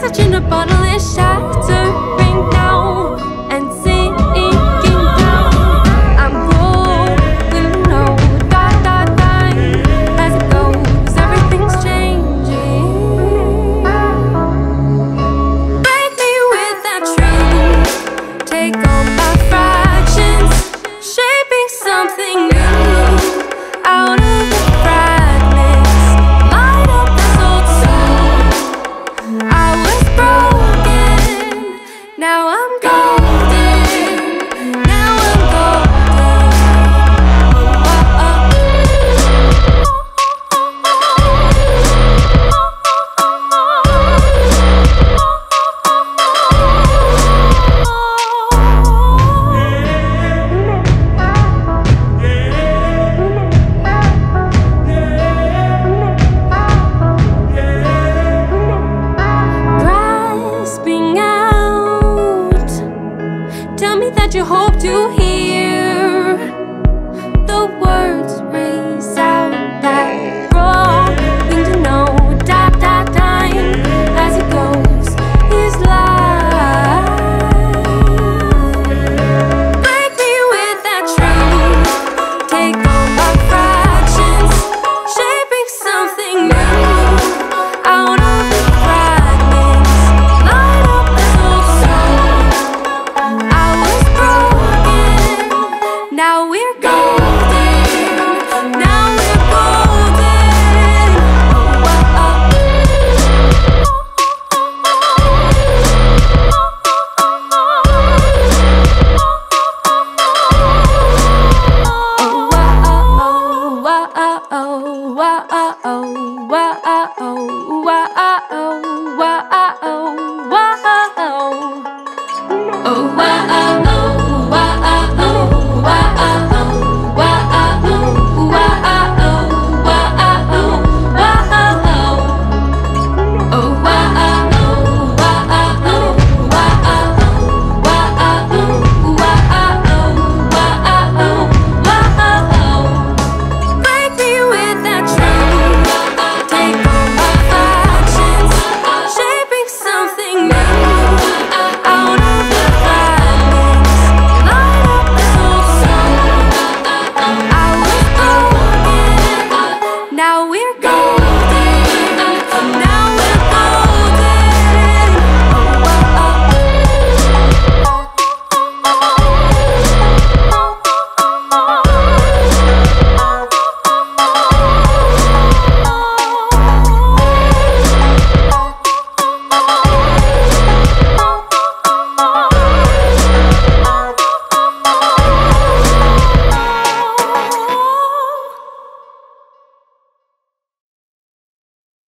message in a bottle is shattering now and sinking down. I'm going low, dying as it goes. Everything's changing. Break me with that truth. Take all my fractions, shaping something new out of the fragments. Light up this old soul. I was broken, now I'm golden. Now I'm golden. Grasping out, tell me that you hope to hear the words resound that wrong thing to know. Time as it goes is life. Break me with that truth. Take all my fractions, shaping something new out of the fragments. Light up this old soul. I was broken, now we're golden. Now we're golden. Woah.